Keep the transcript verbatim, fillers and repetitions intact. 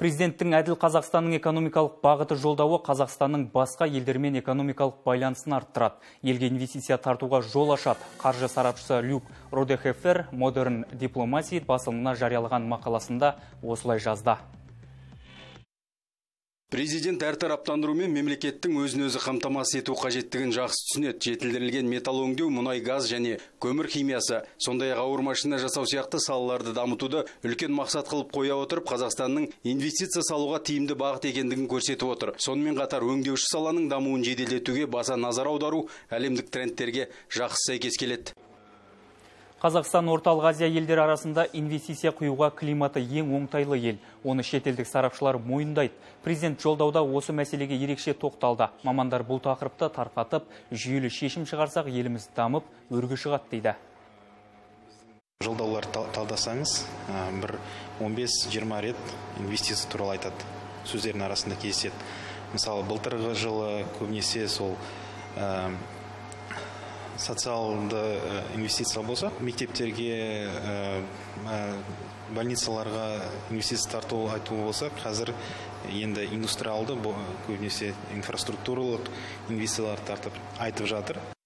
Президенттің әділ Қазақстанның экономикалық бағыты жолдауы Қазақстанның басқа елдермен экономикалық байланысын арттырады. Елге инвестиция тартуға жол ашады. Қаржы сарапшысы Люк Родехефер Modern Diplomacy басылымына жариялаған мақаласында осылай жазды. Президент әртараптандыру мен мемлекеттің өзін-өзі қамтамасыз ету қажеттігін жақсы түсінеді. Жетілдірілген металл өңдеу, мұнай, газ және көмір химиясы, сондай-ақ ауыр машина жасау сияқты салаларды дамытуды үлкен мақсат қылып қоя отырып, Қазақстанның инвестиция салуға тиімді бағыт екендігін көрсетіп отыр. Сонымен қатар өңдеуші саланың дамуын жеделдетуге баса назар аудару әлемдік трендтерге жақсы сәйкес келеді. Қазақстан орталық Азия елдері арасында инвестиция құюға климаты ең оңтайлы ел. Оны шетелдік сарапшылар мойындайды. Президент жолдауда осы мәселеге ерекше тоқталды. Мамандар бұл тақырыпты тарқатып, жүйелі шешім шығарсақ, еліміз дамып, өрге шығады дейді. Жолдаулар талдасаңыз, бір он бес жиырма рет инвестиция туралы айтады. Сөздердің арасында кездеседі. Мысалы, былтырғы жылы көбінесе сол социалды инвестиция болса, мектептерге, больницаларға инвестиция тарту айту болса, қазір енді индустриалды көбінесе инфраструктуралық инвестициялар тартып айтып жатыр.